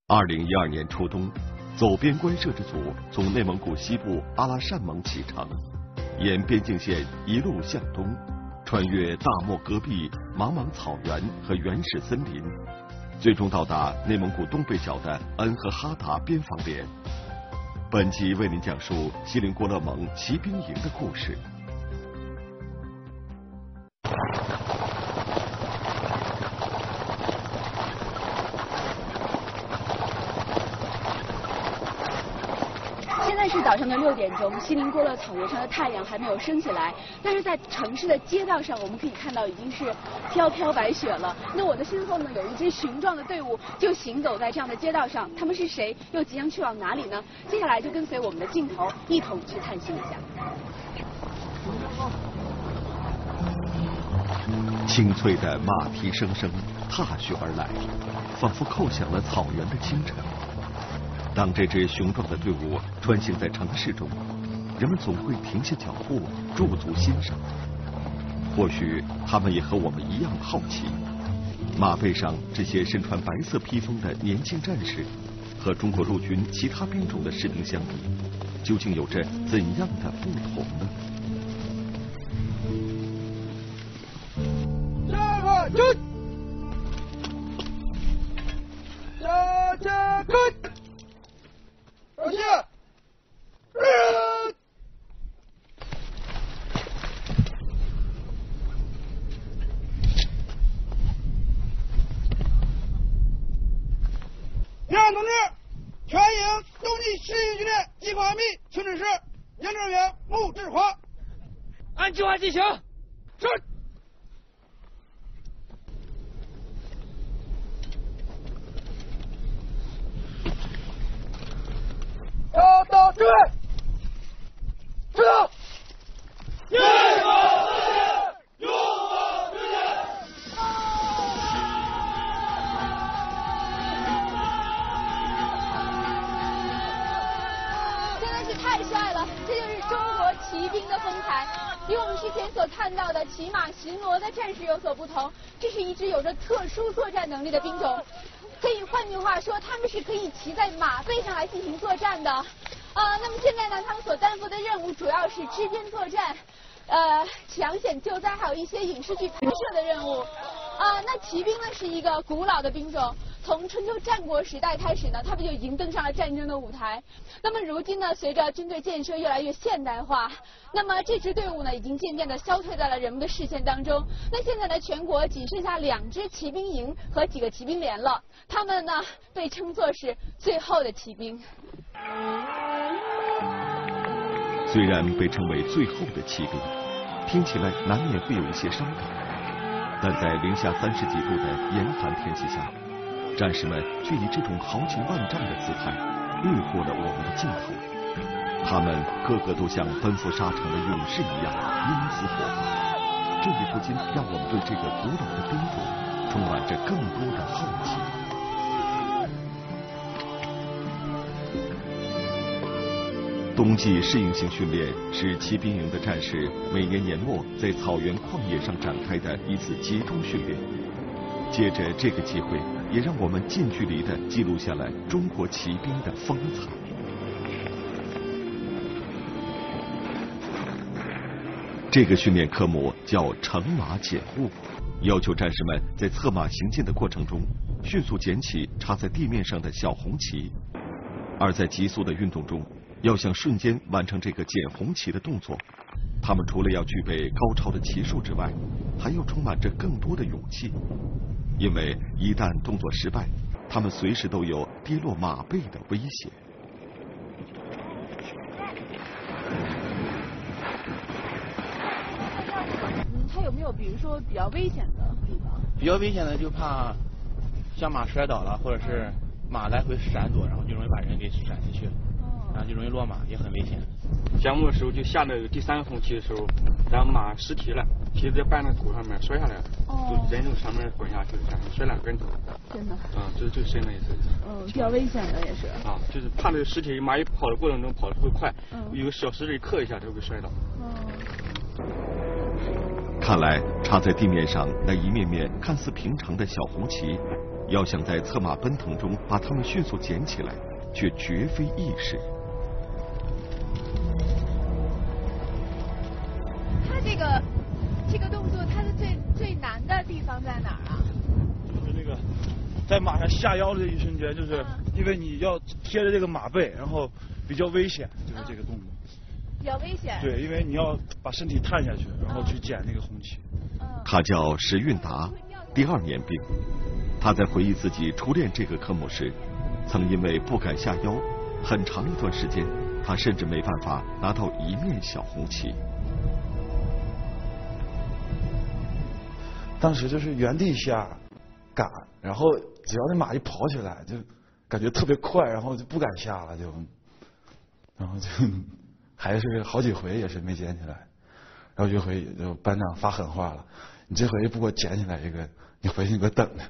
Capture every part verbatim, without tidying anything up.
二零一二年初冬，走边关摄制组从内蒙古西部阿拉善盟启程，沿边境线一路向东，穿越大漠戈壁、茫茫草原和原始森林，最终到达内蒙古东北角的恩和哈达边防连。本集为您讲述锡林郭勒盟骑兵营的故事。 现在是早上的六点钟，锡林郭勒草原上的太阳还没有升起来，但是在城市的街道上，我们可以看到已经是飘飘白雪了。那我的身后呢，有一支雄壮的队伍就行走在这样的街道上，他们是谁？又即将去往哪里呢？接下来就跟随我们的镜头一同去探寻一下。 清脆的马蹄声声踏雪而来，仿佛叩响了草原的清晨。当这支雄壮的队伍穿行在城市中，人们总会停下脚步，驻足欣赏。或许他们也和我们一样好奇，马背上这些身穿白色披风的年轻战士，和中国陆军其他兵种的士兵相比，究竟有着怎样的不同呢？ 下马军，下加开。而且，呃，民安同志，全营东进十一军的计划秘请指示，营指员穆志华， 按计划进行。 是。要到支援，知道。 一往直前，勇往直前。 真的是太帅了，这就是中国骑兵的风采。与我们之前所看到的骑马巡逻的战士有所不同，这是一支有着特殊作战能力的兵种。可以换句话说，他们是可以骑在马背上来进行作战的。呃，那么现在呢，他们所担负的任务主要是支边作战，呃，抢险救灾，还有一些影视剧拍摄的任务。啊、呃，那骑兵呢是一个古老的兵种，从春秋战国时代开始呢，他们就已经登上了战争的舞台。那么如今呢，随着军队建设越来越现代化，那么这支队伍呢，已经渐渐的消退在了人们的视线当中。那现在呢，全国仅剩下两支骑兵营和几个骑兵连了，他们呢被称作是最后的骑兵。 虽然被称为最后的骑兵，听起来难免会有一些伤感，但在零下三十几度的严寒天气下，战士们却以这种豪情万丈的姿态掠过了我们的镜头。他们个个都像奔赴沙场的勇士一样英姿勃发，这也不禁让我们对这个古老的兵种充满着更多的好奇。冬季适应性训练是骑兵营的战士每年年末在草原旷野上展开的一次集中训练。借着这个机会，也让我们近距离地记录下来中国骑兵的风采。这个训练科目叫乘马捡物，要求战士们在策马行进的过程中，迅速捡起插在地面上的小红旗。而在急速的运动中，要想瞬间完成这个捡红旗的动作，他们除了要具备高超的骑术之外，还要充满着更多的勇气。因为一旦动作失败，他们随时都有跌落马背的危险。 嗯，它有没有比如说比较危险的地方？ 比较危险的就怕像马摔倒了，或者是马来回闪躲，然后就容易把人给闪下去，然后就容易落马，也很危险。 项目的时候就下那个第三个红旗的时候，然后马失蹄了，蹄子绊在土上面摔下来了，哦，人从上面滚下去，摔两跟头。 真的？ 啊，这是最深的一次。 嗯，比较危险的也是。 啊，就是怕那个尸体马一跑的过程中跑得会快，嗯，有个小石子磕一下就会摔倒。 哦。 看来插在地面上那一面面看似平常的小红旗， 要想在策马奔腾中把他们迅速捡起来，却绝非易事。 他这个这个动作，它的最最难的地方在哪儿啊？ 就是那个在马上下腰的一瞬间，就是因为你要贴着这个马背，然后比较危险，就是这个动作。 比较危险。 对，因为你要把身体探下去，然后去捡那个红旗。 他叫石运达，第二年兵。他在回忆自己初练这个科目时，曾因为不敢下腰，很长一段时间，他甚至没办法拿到一面小红旗。 当时就是原地下赶，然后只要那马一跑起来，就感觉特别快，然后就不敢下了，就，然后就还是好几回也是没捡起来，然后有一回就班长发狠话了，你这回不给我捡起来一个，你回去你给我等着。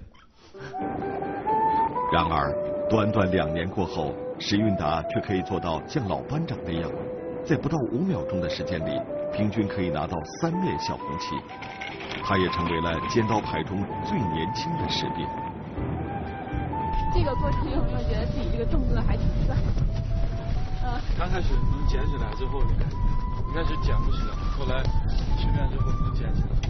然而，短短两年过后，石运达却可以做到像老班长那样，在不到五秒钟的时间里，平均可以拿到三面小红旗。他也成为了尖刀排中最年轻的士兵。 这个过程有没有觉得自己这个动作还挺帅？ 呃，刚开始能捡起来之后，一开始捡不起来，后来训练之后能捡起来。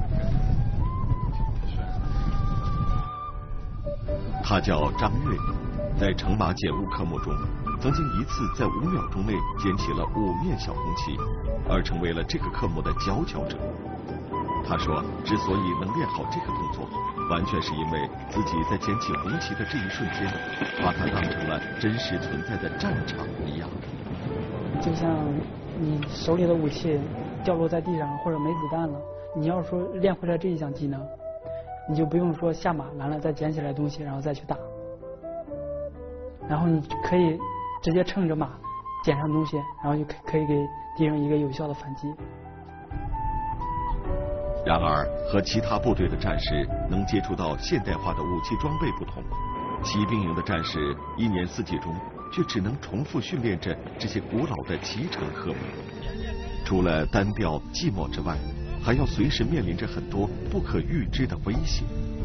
他叫张岳，在乘马捡物科目中，曾经一次在五秒钟内捡起了五面小红旗，而成为了这个科目的佼佼者。他说，之所以能练好这个动作，完全是因为自己在捡起红旗的这一瞬间，把它当成了真实存在的战场一样。 就像你手里的武器掉落在地上或者没子弹了，你要说练会了这一项技能，你就不用说下马完了再捡起来东西然后再去打，然后你可以直接乘着马捡上东西，然后就可以给敌人一个有效的反击。 然而，和其他部队的战士能接触到现代化的武器装备不同，骑兵营的战士一年四季中却只能重复训练着这些古老的骑乘科目。除了单调寂寞之外，还要随时面临着很多不可预知的威胁。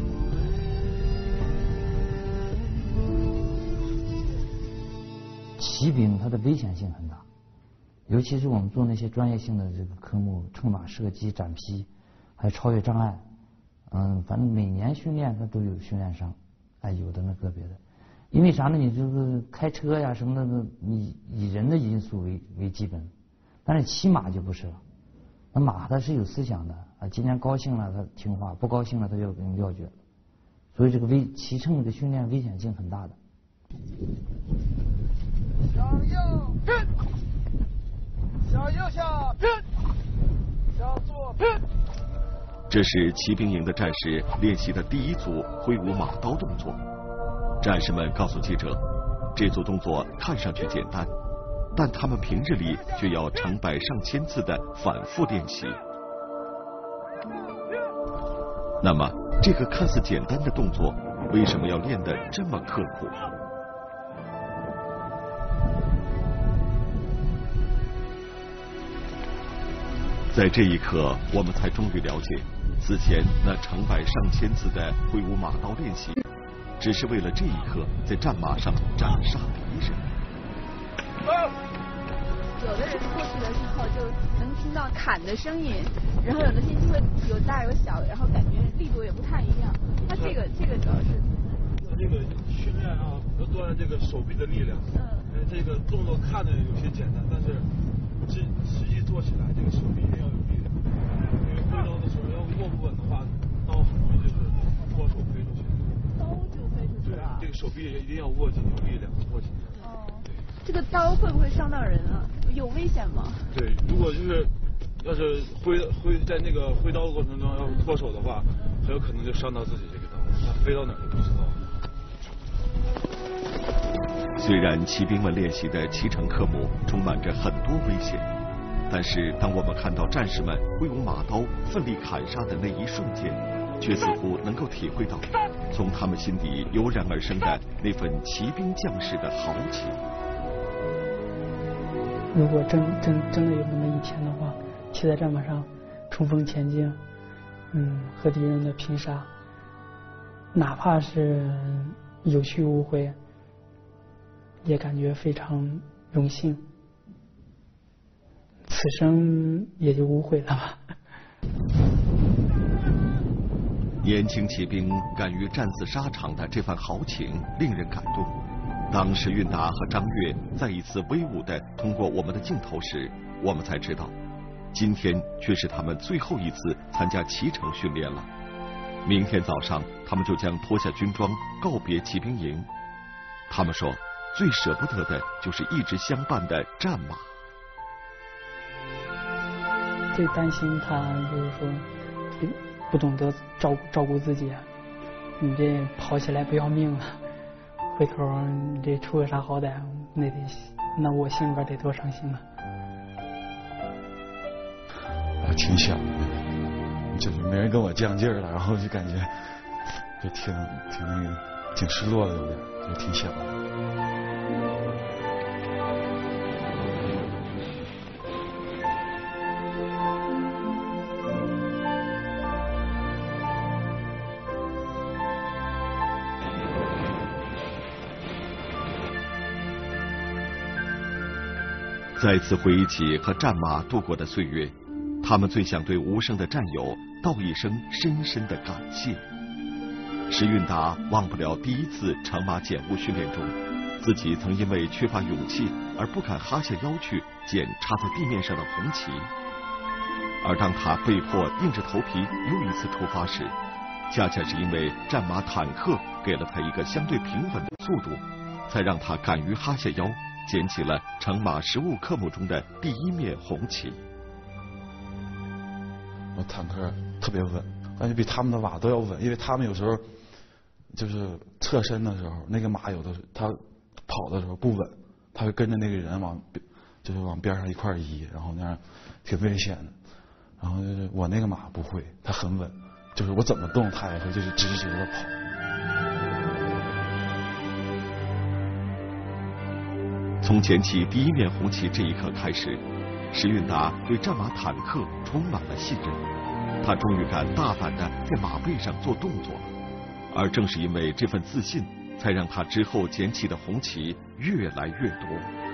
骑兵它的危险性很大，尤其是我们做那些专业性的这个科目，乘马射击、斩劈，还有超越障碍，嗯，反正每年训练它都有训练伤，哎，有的那个别的，因为啥呢？你这个开车呀什么的，你以人的因素为为基本，但是骑马就不是了，那马它是有思想的啊，今天高兴了它听话，不高兴了它就给你撂蹶，所以这个危骑乘这个训练危险性很大的。 向右拼，向右下拼，向左拼。 这是骑兵营的战士练习的第一组挥舞马刀动作。战士们告诉记者，这组动作看上去简单，但他们平日里却要成百上千次的反复练习。那么，这个看似简单的动作，为什么要练得这么刻苦？在这一刻，我们才终于了解，此前那成百上千次的挥舞马刀练习，只是为了这一刻在战马上斩杀敌人。 有的人过去的时候就能听到砍的声音，然后有的听就会有大有小，然后感觉力度也不太一样。他这个这个主要是他这个训练啊，要锻炼这个手臂的力量。嗯。这个动作看着有些简单，但是实实际做起来，这个手臂一定要有力量。因为挥刀的时候要握不稳的话，刀很容易就是脱手飞出去。 刀就飞出去了。 对，这个手臂一定要握紧，有力量握紧。 哦。这个刀会不会伤到人啊？有危险吗？对， 如果就是要是挥挥在那个挥刀的过程中要脱手的话，很有可能就伤到自己这个刀，它飞到哪儿都不知道。 虽然骑兵们练习的骑乘科目充满着很多危险，但是当我们看到战士们挥舞马刀奋力砍杀的那一瞬间，却似乎能够体会到从他们心底油然而生的那份骑兵将士的豪情。 如果真真真的有那么一天的话，骑在战马上冲锋前进，嗯，和敌人的拼杀， 哪怕是有去无回，也感觉非常荣幸。此生也就无悔了吧。 年轻骑兵敢于战死沙场的这番豪情令人感动。当石运达和张悦再一次威武地通过我们的镜头时，我们才知道，今天却是他们最后一次参加骑乘训练了。明天早上，他们就将脱下军装，告别骑兵营。他们说，最舍不得的就是一直相伴的战马。 最担心他就是说不懂得照照顾自己，你这跑起来不要命了，回头你这出个啥好歹，那得那我心里边得多伤心啊！ 我挺想的，就是没人跟我犟劲儿了，然后就感觉就挺挺那个挺失落的，有点就挺想的。 再次回忆起和战马度过的岁月，他们最想对无声的战友道一声深深的感谢。石运达忘不了第一次乘马捡物训练中，自己曾因为缺乏勇气而不敢哈下腰去捡插在地面上的红旗，而当他被迫硬着头皮又一次出发时，恰恰是因为战马坦克给了他一个相对平稳的速度，才让他敢于哈下腰捡起了乘马实物科目中的第一面红旗。 我坦克特别稳，感觉比他们的马都要稳，因为他们有时候就是侧身的时候，那个马有的他跑的时候不稳，他会跟着那个人往就是往边上一块移，然后那样挺危险的。然后就是我那个马不会，它很稳，就是我怎么动它也会就是直直的跑。 从捡起第一面红旗这一刻开始，石运达对战马坦克充满了信任，他终于敢大胆地在马背上做动作，而正是因为这份自信，才让他之后捡起的红旗越来越多。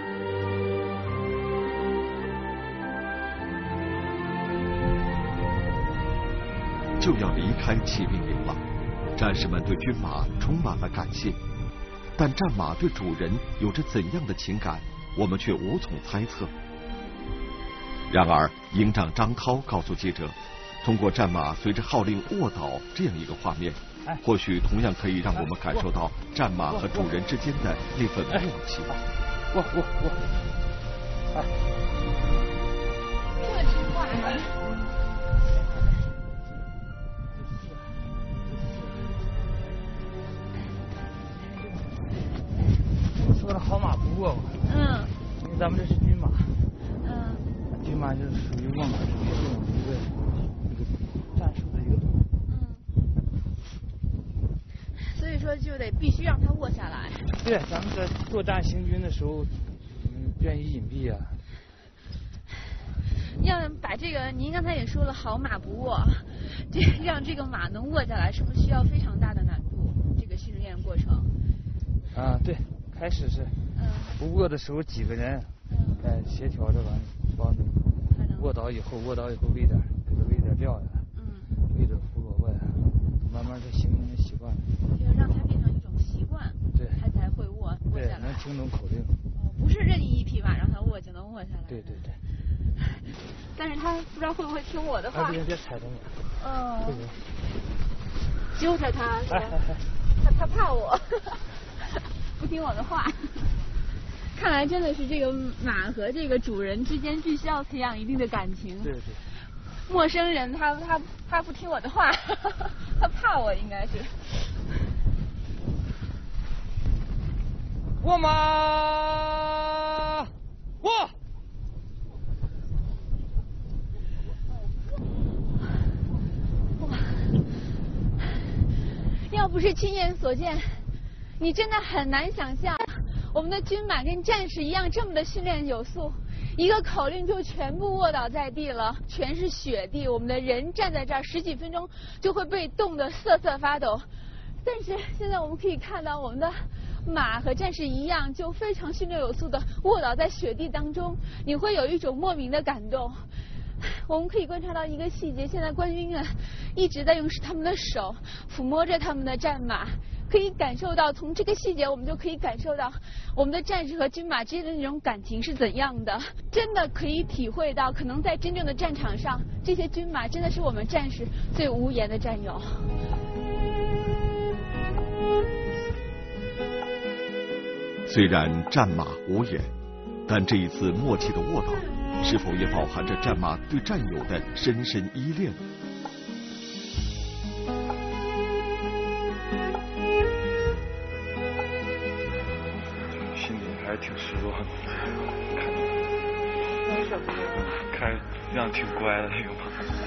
就要离开骑兵营了，战士们对军马充满了感谢。但战马对主人有着怎样的情感，我们却无从猜测。然而，营长张涛告诉记者，通过战马随着号令卧倒这样一个画面，或许同样可以让我们感受到战马和主人之间的那份默契。 我我我，哎， 这听话呀！ 说的好马不过嘛， 嗯， 因为咱们这是军马， 嗯， 军马就是属于卧马是运动一个一个战术的一个动作， 嗯，所以说就得必须让它卧下来。 对，咱们在作战行军的时候，嗯，便于隐蔽啊。 要把这个，您刚才也说了，好马不卧，这让这个马能卧下来，是不是需要非常大的难度？这个训练过程。 啊，对。开始是，不卧的时候几个人，哎，协调着完，帮卧倒以后，卧倒以后喂点，给它喂点料呀，嗯，喂点胡萝卜呀，慢慢就形成了习惯。 就让它变成一种习惯， 对， 它才会卧卧下来。 对，能听懂口令。 哦，不是任意一匹马让它卧就能卧下来。 对对对。 但是它不知道会不会听我的话。 啊，别别踩着你。 哦。揪着它，是吧？ 哎哎哎。 它它怕我。不听我的话，看来真的是这个马和这个主人之间必须要培养一定的感情。 对对。 陌生人他他他不听我的话，他怕我应该是。 卧马，卧。 要不是亲眼所见。你真的很难想象，我们的军马跟战士一样这么的训练有素，一个口令就全部卧倒在地了，全是雪地，我们的人站在这儿十几分钟就会被冻得瑟瑟发抖。 但是现在我们可以看到，我们的马和战士一样，就非常训练有素的卧倒在雪地当中，你会有一种莫名的感动。我们可以观察到一个细节，现在官兵们一直在用他们的手抚摸着他们的战马，可以感受到，从这个细节我们就可以感受到我们的战士和军马之间的那种感情是怎样的，真的可以体会到，可能在真正的战场上，这些军马真的是我们战士最无言的战友。 虽然战马无言，但这一次默契的卧倒，是否也饱含着战马对战友的深深依恋？ 心里还是挺失落的。 为什么？ 看这样挺乖的那个马。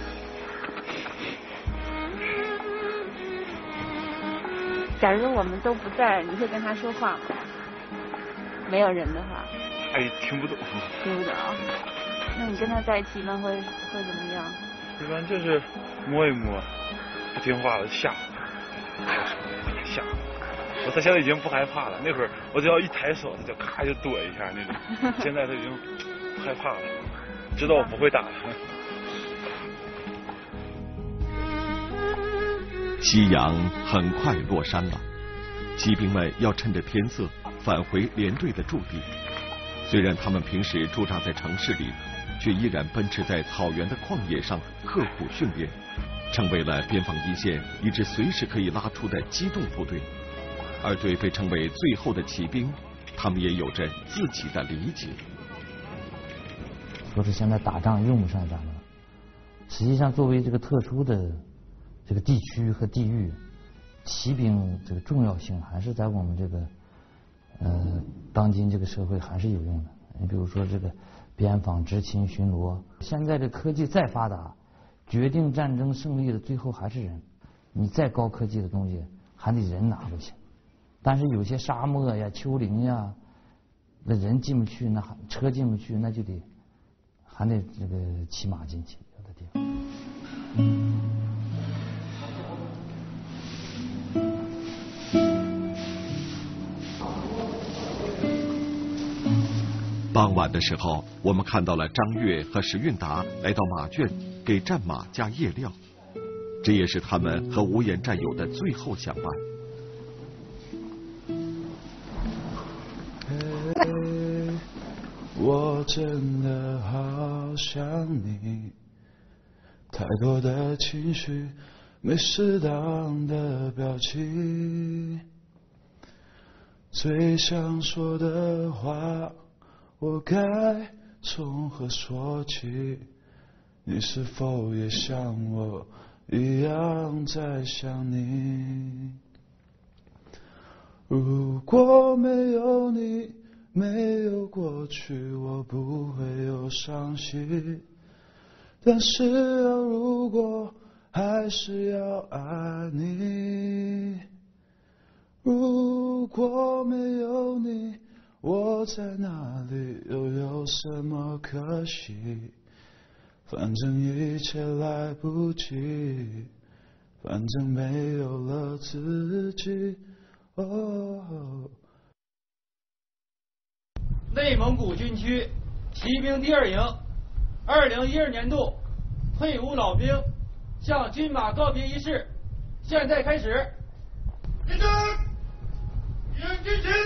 假如我们都不在，你会跟他说话吗？没有人的话。 哎，听不懂。 听不懂。那你跟他在一起一般会会怎么样？ 一般就是摸一摸，不听话了吓，吓。我他现在已经不害怕了，那会儿我只要一抬手，他就咔就躲一下那种。现在他已经不害怕了，知道我不会打他。 夕阳很快落山了，骑兵们要趁着天色返回连队的驻地。虽然他们平时驻扎在城市里，却依然奔驰在草原的旷野上刻苦训练，成为了边防一线一支随时可以拉出的机动部队。而对被称为最后的骑兵，他们也有着自己的理解。 说是现在打仗用不上咱们了，实际上作为这个特殊的这个地区和地域，骑兵这个重要性还是在我们这个呃当今这个社会还是有用的。你比如说这个边防执勤巡逻，现在这科技再发达，决定战争胜利的最后还是人。你再高科技的东西，还得人拿过去。但是有些沙漠呀、丘陵呀，那人进不去，那车进不去，那就得还得这个骑马进去，有的地方。 傍晚的时候，我们看到了张悦和石运达来到马圈，给战马加夜料，这也是他们和无言战友的最后相伴。 我真的好想你，太多的情绪，没适当的表情，最想说的话，我该从何说起？你是否也像我一样在想你？如果没有你，没有过去，我不会有伤心。但是啊，如果还是要爱你，如果没有你，我在哪里又有什么可惜？反正一切来不及，反正没有了自己。哦。 内蒙古军区骑兵第二营二零一二年度退伍老兵向军马告别仪式现在开始。立正，一人军旗。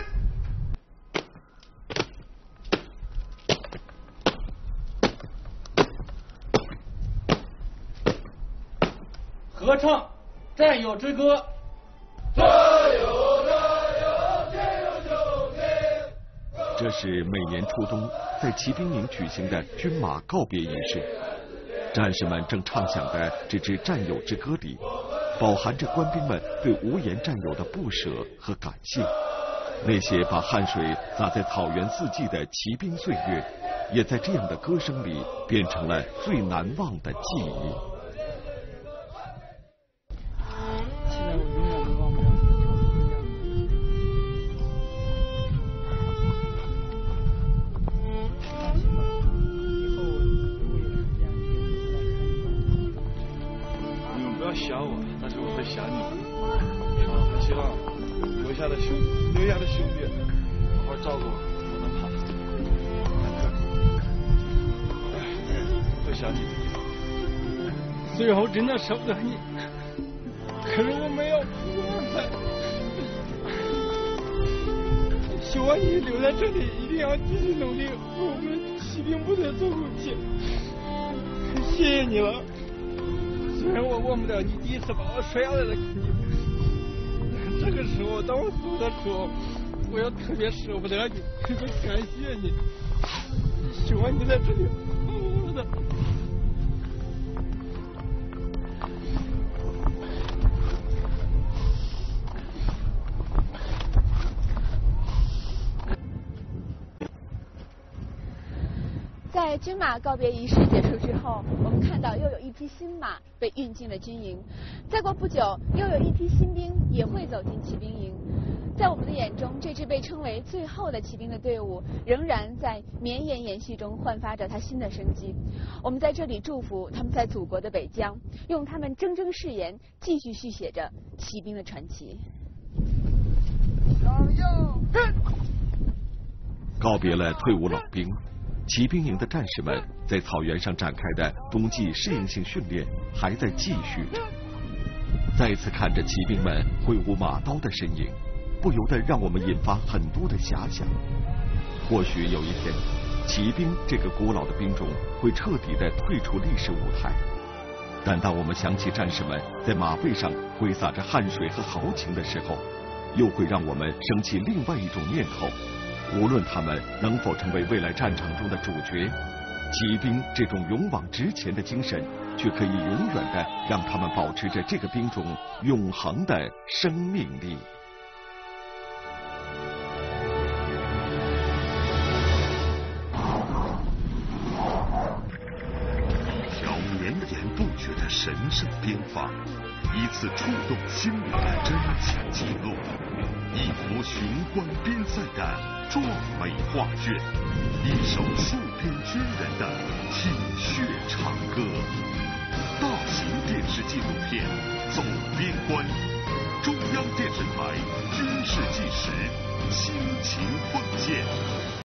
合唱战友之歌。 战友战友天佑兄弟。 这是每年初冬在骑兵营举行的军马告别仪式，战士们正唱响的这支战友之歌里，饱含着官兵们对无言战友的不舍和感谢。那些把汗水洒在草原四季的骑兵岁月，也在这样的歌声里变成了最难忘的记忆。 想我，但是我会想你。我希望留下的兄留下的兄弟好好照顾我，我能跑。会想你。 最后真的舍不得你，可是我没有办法。希望你留在这里，一定要继续努力，为我们骑兵部队做武器。谢谢你了，虽然我忘不了你第一次把我摔下来的肯定，这个时候当我走的时候，我要特别舍不得你，特别感谢你，希望你在这里好好的。 在军马告别仪式结束之后，我们看到又有一批新马被运进了军营。再过不久，又有一批新兵也会走进骑兵营。在我们的眼中，这支被称为最后的骑兵的队伍，仍然在绵延延续中焕发着它新的生机。我们在这里祝福他们在祖国的北疆，用他们铮铮誓言，继续续写着骑兵的传奇。 告别了退伍老兵。骑兵营的战士们在草原上展开的冬季适应性训练还在继续着。再次看着骑兵们挥舞马刀的身影，不由得让我们引发很多的遐想。或许有一天，骑兵这个古老的兵种会彻底的退出历史舞台。但当我们想起战士们在马背上挥洒着汗水和豪情的时候，又会让我们升起另外一种念头。无论他们能否成为未来战场中的主角，骑兵这种勇往直前的精神，却可以永远的让他们保持着这个兵种永恒的生命力。 一条绵延不绝的神圣边防，一次触动心灵的真情记录，一幅雄关边塞的壮美画卷，一首戍边军人的铁血长歌。大型电视纪录片《走边关》，中央电视台军事纪实，亲情奉献。